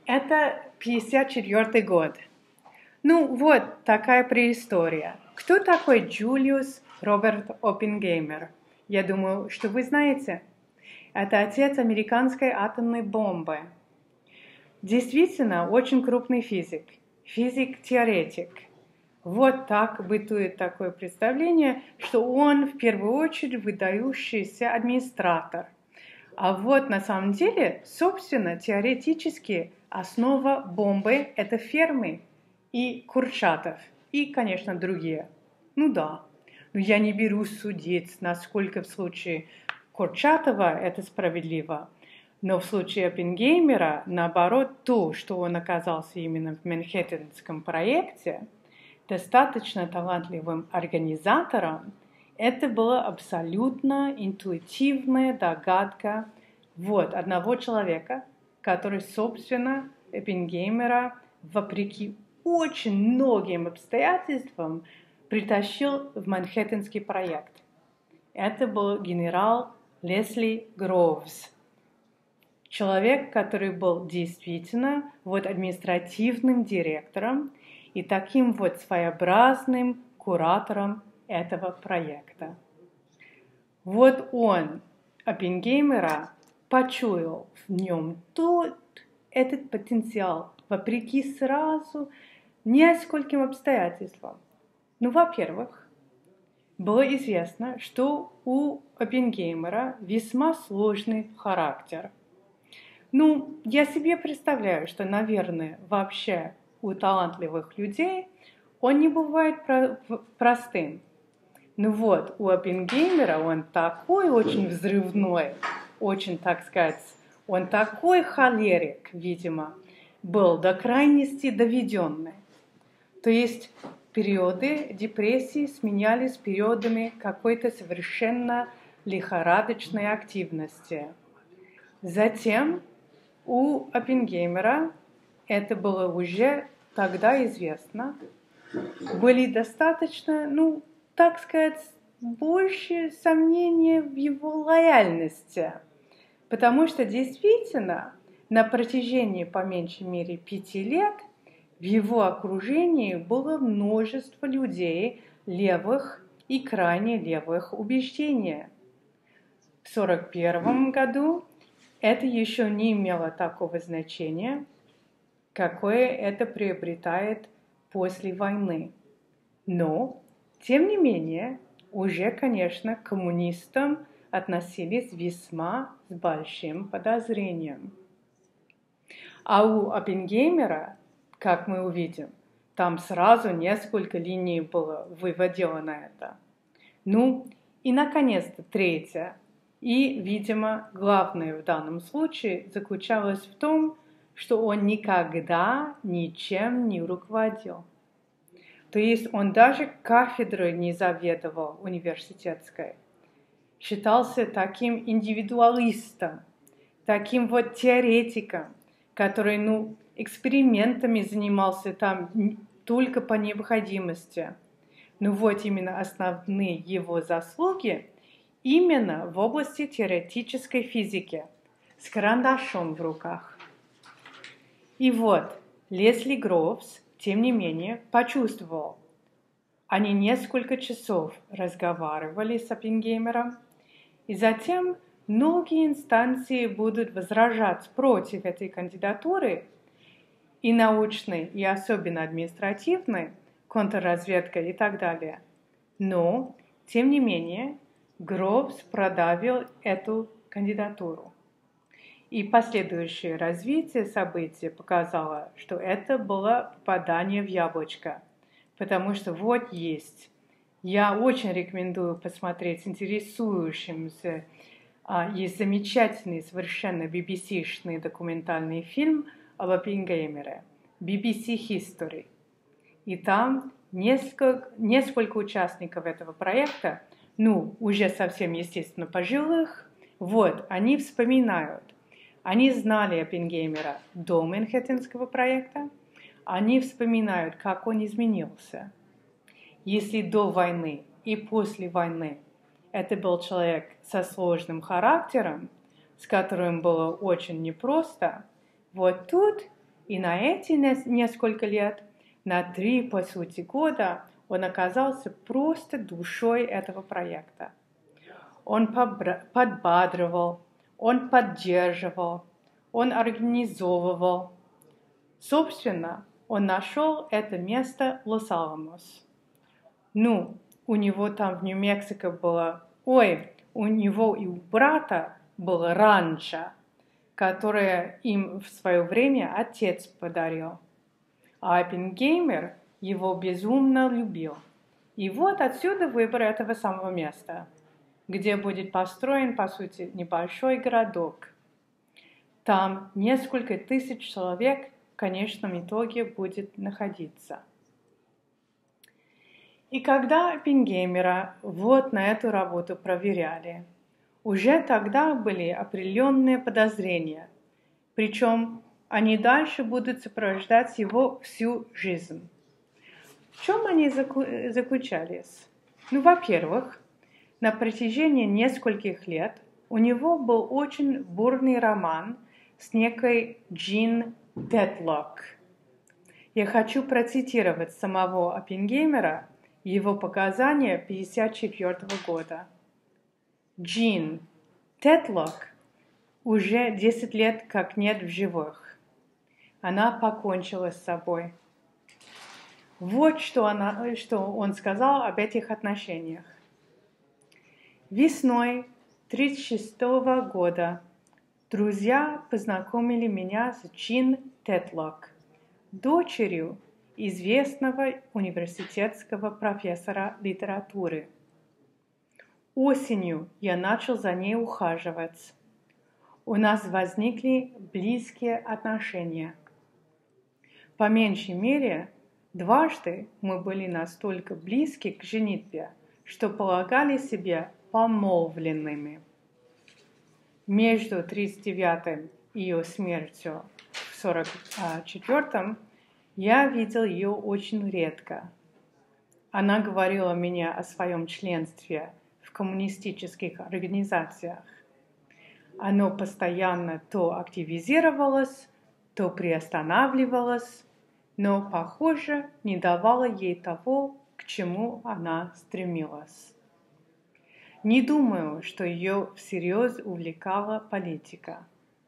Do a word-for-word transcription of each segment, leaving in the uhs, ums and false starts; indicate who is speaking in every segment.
Speaker 1: Это пятьдесят четвёртый год. Ну вот, такая преистория. Кто такой Джулиус Роберт Оппенгеймер? Я думаю, что вы знаете. Это отец американской атомной бомбы. Действительно, очень крупный физик. Физик-теоретик. Вот так бытует такое представление, что он в первую очередь выдающийся администратор. А вот на самом деле, собственно, теоретически основа бомбы – это Ферми и Курчатов, и, конечно, другие. Ну да, но я не берусь судить, насколько в случае Курчатова это справедливо. Но в случае Оппенгеймера, наоборот, то, что он оказался именно в Манхэттенском проекте, достаточно талантливым организатором, это была абсолютно интуитивная догадка вот, одного человека, который, собственно, Оппенгеймера, вопреки очень многим обстоятельствам, притащил в Манхэттенский проект. Это был генерал Лесли Гроувс. Человек, который был действительно вот административным директором и таким вот своеобразным куратором этого проекта. Вот он, Оппенгеймера, почуял в нем тот, этот потенциал, вопреки сразу нескольким обстоятельствам. Ну, во-первых, было известно, что у Оппенгеймера весьма сложный характер. Ну, я себе представляю, что, наверное, вообще у талантливых людей он не бывает про- простым. Ну вот, у Оппенгеймера он такой очень взрывной, очень, так сказать, он такой холерик, видимо, был до крайности доведенный. То есть периоды депрессии сменялись периодами какой-то совершенно лихорадочной активности. Затем у Оппенгеймера, это было уже тогда известно, были достаточно, ну, так сказать, больше сомнений в его лояльности. Потому что действительно на протяжении по меньшей мере пяти лет в его окружении было множество людей левых и крайне левых убеждений. В сорок первом году это еще не имело такого значения, какое это приобретает после войны. Но, тем не менее, уже, конечно, к коммунистам относились весьма с большим подозрением. А у Оппенгеймера, как мы увидим, там сразу несколько линий было выводило на это. Ну, и, наконец-то, третье, и, видимо, главное в данном случае заключалось в том, что он никогда ничем не руководил. То есть он даже кафедрой не заведовал университетской. Считался таким индивидуалистом, таким вот теоретиком, который, ну, экспериментами занимался там только по необходимости. Ну вот именно основные его заслуги именно в области теоретической физики, с карандашом в руках. И вот Лесли Гроувс, тем не менее, почувствовал. Они несколько часов разговаривали с Оппенгеймером, и затем многие инстанции будут возражать против этой кандидатуры, и научной, и особенно административной, контрразведка и так далее. Но, тем не менее, Гроувс продавил эту кандидатуру. И последующее развитие событий показало, что это было попадание в яблочко. Потому что вот есть. Я очень рекомендую посмотреть интересующимся. Есть замечательный, совершенно би би си-шный документальный фильм об Оппенгеймере. би би си History. И там несколько, несколько участников этого проекта, ну, уже совсем, естественно, пожилых, вот, они вспоминают. Они знали Оппенгеймера до Манхэттенского проекта, они вспоминают, как он изменился. Если до войны и после войны это был человек со сложным характером, с которым было очень непросто, вот тут И на эти несколько лет, на три, по сути, года, он оказался просто душой этого проекта. Он подбадривал, он поддерживал, он организовывал. Собственно, он нашел это место Лос-Аламос. Ну, у него там в Нью-Мексико было... Ой, у него и у брата было ранчо, которое им в свое время отец подарил. А Оппенгеймер его безумно любил. И вот отсюда выбор этого самого места, где будет построен, по сути, небольшой городок. Там несколько тысяч человек в конечном итоге будет находиться. И когда Оппенгеймера вот на эту работу проверяли, уже тогда были определенные подозрения, причем они дальше будут сопровождать его всю жизнь. В чем они заключались? Ну, во-первых, на протяжении нескольких лет у него был очень бурный роман с некой Джин Тетлок. Я хочу процитировать самого Оппенгеймера, его показания тысяча девятьсот пятьдесят четвёртого года. Джин Тетлок уже десять лет как нет в живых. Она покончила с собой. Вот что, она, что он сказал об этих отношениях. Весной тридцать шестого года друзья познакомили меня с Джин Тетлок, дочерью известного университетского профессора литературы. Осенью я начал за ней ухаживать. У нас возникли близкие отношения. По меньшей мере, дважды мы были настолько близки к женитьбе, что полагали себя помолвленными. Между тридцать девятым и ее смертью в сорок четвёртом я видел ее очень редко. Она говорила мне о своем членстве в коммунистических организациях. Оно постоянно то активизировалось, то приостанавливалось, но, похоже, не давало ей того, к чему она стремилась. Не думаю, что ее всерьез увлекала политика.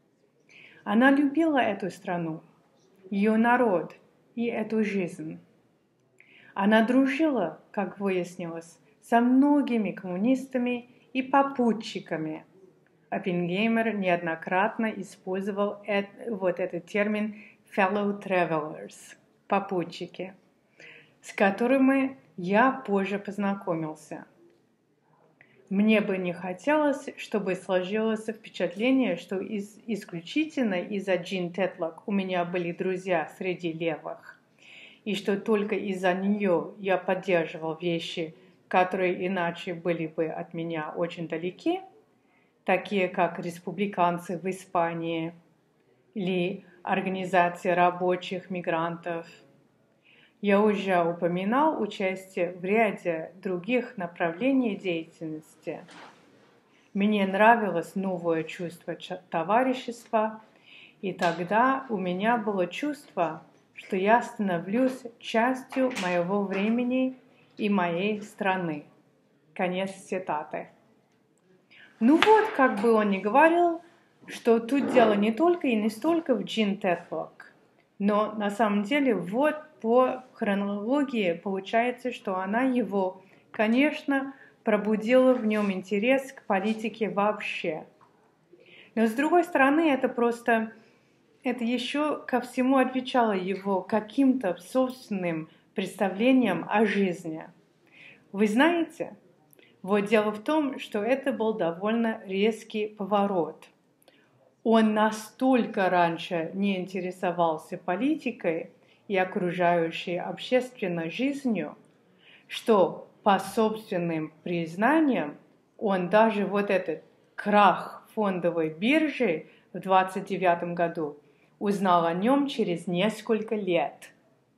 Speaker 1: Она любила эту страну, ее народ и эту жизнь. Она дружила, как выяснилось, со многими коммунистами и попутчиками. Оппенгеймер неоднократно использовал это, вот этот термин fellow travelers, попутчики, с которыми я позже познакомился. Мне бы не хотелось, чтобы сложилось впечатление, что из, исключительно из-за Джин Тетлок у меня были друзья среди левых, и что только из-за нее я поддерживал вещи, которые иначе были бы от меня очень далеки, такие как республиканцы в Испании или Организация рабочих мигрантов. Я уже упоминал участие в ряде других направлений деятельности. Мне нравилось новое чувство товарищества, и тогда у меня было чувство, что я становлюсь частью моего времени и моей страны. Конец цитаты. Ну вот, как бы он ни говорил, что тут дело не только и не столько в Джин Тетлок, но на самом деле вот по хронологии получается, что она его, конечно, пробудила в нем интерес к политике вообще. Но с другой стороны, это просто, это еще ко всему отвечало его каким-то собственным представлением о жизни. Вы знаете, вот дело в том, что это был довольно резкий поворот. Он настолько раньше не интересовался политикой и окружающей общественной жизнью, что по собственным признаниям он даже вот этот крах фондовой биржи в двадцать девятом году узнал о нем через несколько лет.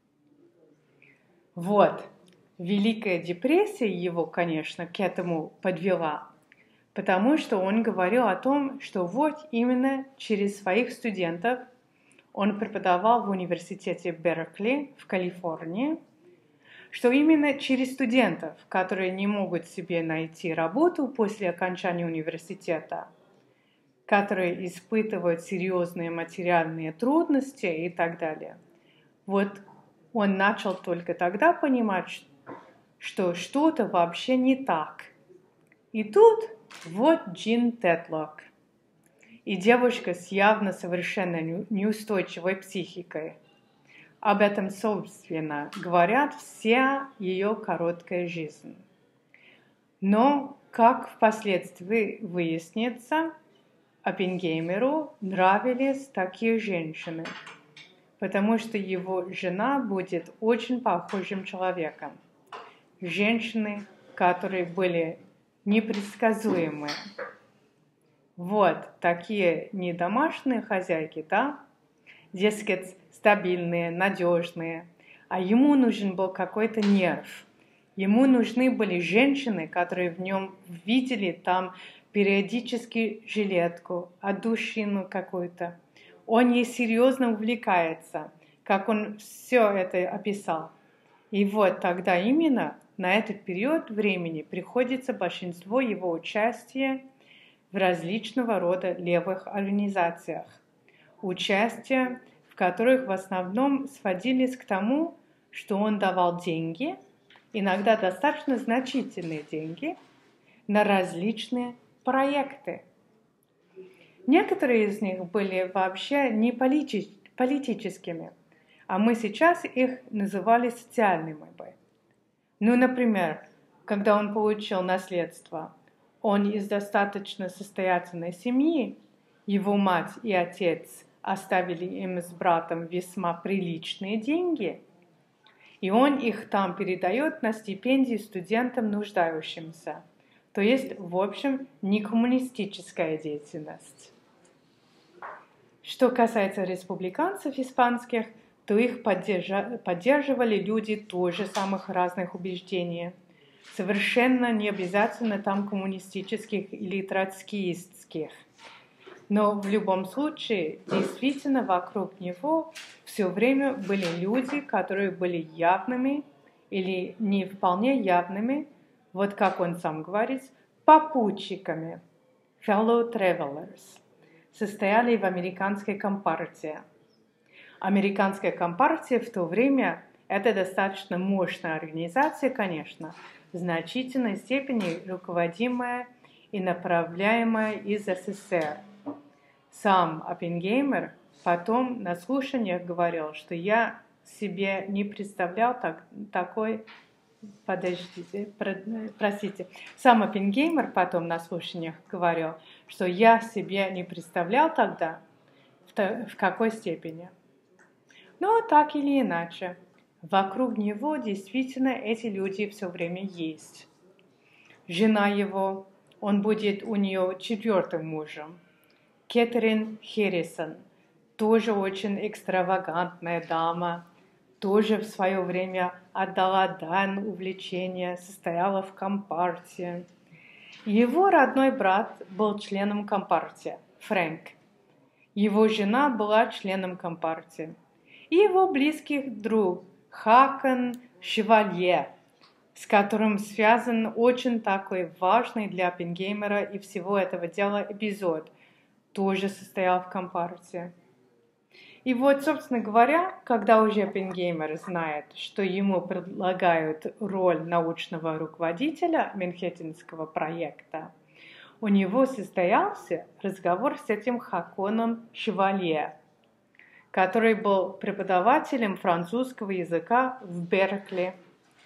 Speaker 1: Вот, Великая депрессия его, конечно, к этому подвела, потому что он говорил о том, что вот именно через своих студентов он преподавал в университете Беркли в Калифорнии, что именно через студентов, которые не могут себе найти работу после окончания университета, которые испытывают серьезные материальные трудности и так далее, вот он начал только тогда понимать, что что-то вообще не так. И тут вот Джин Тетлок и девушка с явно совершенно неустойчивой психикой. Об этом, собственно, говорят вся ее короткая жизнь. Но, как впоследствии выяснится, Оппенгеймеру нравились такие женщины, потому что его жена будет очень похожим человеком. Женщины, которые были непредсказуемые. Вот такие не домашние хозяйки, да? Дескать, стабильные, надежные. А ему нужен был какой-то нерв. Ему нужны были женщины, которые в нем видели там периодически жилетку, отдушину какую-то. Он ей серьезно увлекается, как он все это описал. И вот тогда именно на этот период времени приходится большинство его участия в различного рода левых организациях. Участие, в которых в основном сводились к тому, что он давал деньги, иногда достаточно значительные деньги, на различные проекты. Некоторые из них были вообще не полити- политическими, а мы сейчас их называли социальными. Ну, например, когда он получил наследство, он из достаточно состоятельной семьи, его мать и отец оставили им с братом весьма приличные деньги, и он их там передает на стипендии студентам нуждающимся. То есть, в общем, не коммунистическая деятельность. Что касается республиканцев испанских, то их поддерживали люди тоже самых разных убеждений. Совершенно не обязательно там коммунистических или троцкистских. Но в любом случае, действительно, вокруг него все время были люди, которые были явными или не вполне явными, вот как он сам говорит, попутчиками, fellow travelers, состояли в американской компартии. Американская компартия в то время – это достаточно мощная организация, конечно, в значительной степени руководимая и направляемая из СССР. Сам Оппенгеймер потом на слушаниях говорил, что я себе не представлял так, такой... Подождите, простите. Сам Оппенгеймер потом на слушаниях говорил, что я себе не представлял тогда, в, в какой степени. Но так или иначе, вокруг него действительно эти люди все время есть. Жена его, он будет у нее четвертым мужем. Кэтрин Хэррисон, тоже очень экстравагантная дама, тоже в свое время отдала дань увлечения, состояла в компартии. Его родной брат был членом компартии, Фрэнк. Его жена была членом компартии. И его близкий друг Хакон Шевалье, с которым связан очень такой важный для Оппенгеймера и всего этого дела эпизод, тоже состоял в компартии. И вот, собственно говоря, когда уже Оппенгеймер знает, что ему предлагают роль научного руководителя Манхэттенского проекта, у него состоялся разговор с этим Хаконом Шевалье, который был преподавателем французского языка в Беркли.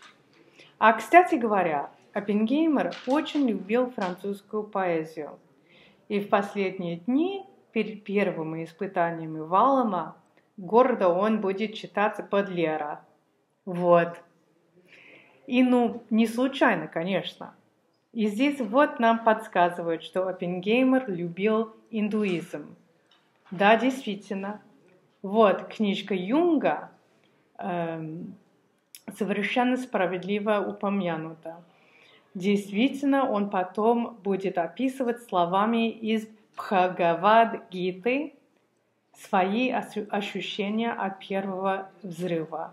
Speaker 1: А, кстати говоря, Оппенгеймер очень любил французскую поэзию. И в последние дни, перед первыми испытаниями Валлама, гордо он будет читать Бодлера. Вот. И ну, не случайно, конечно. И здесь вот нам подсказывают, что Оппенгеймер любил индуизм. Да, действительно. Вот книжка Юнга эм, совершенно справедливо упомянута. Действительно, он потом будет описывать словами из Бхагавад-гиты свои ощущения от первого взрыва.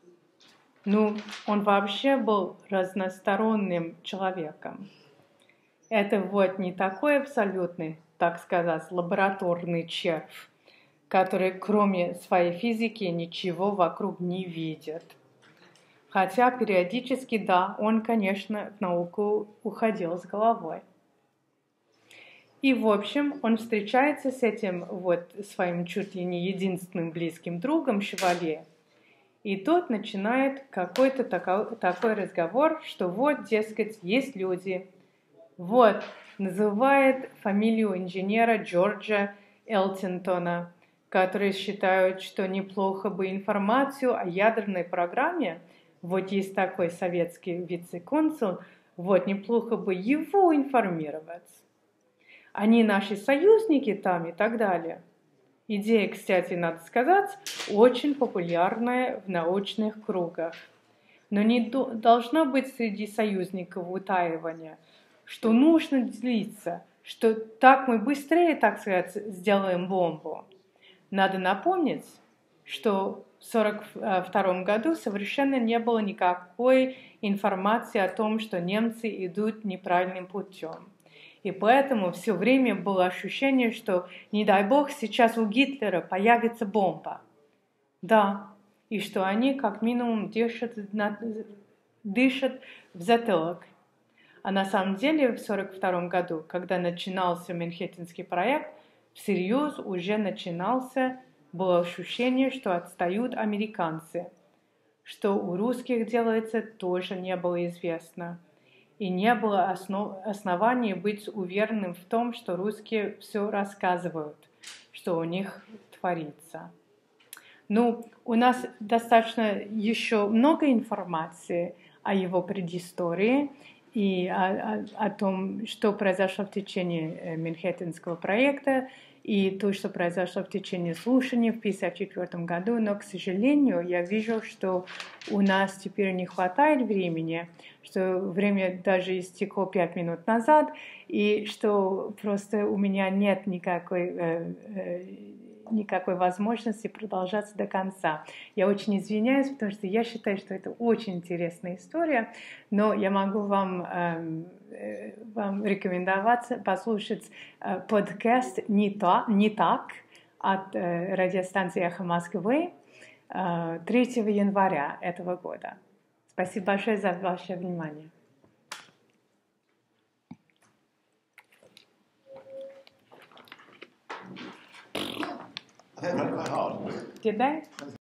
Speaker 1: Ну, он вообще был разносторонним человеком. Это вот не такой абсолютный, так сказать, лабораторный червь, который кроме своей физики ничего вокруг не видит. Хотя периодически, да, он, конечно, в науку уходил с головой. И, в общем, он встречается с этим вот своим чуть ли не единственным близким другом Шевалье. И тот начинает какой-то такой, такой разговор, что вот, дескать, есть люди. Вот, называет фамилию инженера Джорджа Элтинтона, которые считают, что неплохо бы информацию о ядерной программе, вот есть такой советский вице-консул, вот неплохо бы его информировать. Они наши союзники там и так далее. Идея, кстати, надо сказать, очень популярная в научных кругах. Но не до, должно быть среди союзников утаивания, что нужно делиться, что так мы быстрее, так сказать, сделаем бомбу. Надо напомнить, что в сорок втором году совершенно не было никакой информации о том, что немцы идут неправильным путем. И поэтому все время было ощущение, что, не дай бог, сейчас у Гитлера появится бомба. Да, и что они как минимум дышат, дышат в затылок. А на самом деле в сорок втором году, когда начинался Манхэттенский проект, всерьез уже начинался, было ощущение, что отстают американцы. Что у русских делается, тоже не было известно. И не было основ, оснований быть уверенным в том, что русские все рассказывают, что у них творится. Ну, у нас достаточно еще много информации о его предыстории и о, о, о том, что произошло в течение Манхэттенского проекта, и то, что произошло в течение слушаний в тысяча девятьсот пятьдесят четвёртом году. Но, к сожалению, я вижу, что у нас теперь не хватает времени, что время даже истекло пять минут назад, и что просто у меня нет никакой, э, э, никакой возможности продолжаться до конца. Я очень извиняюсь, потому что я считаю, что это очень интересная история, но я могу вам, э, э, вам рекомендовать послушать э, подкаст «Не, то, не так» от э, радиостанции «Эхо Москвы» э, третьего января этого года. Спасибо большое за ваше внимание. Did they?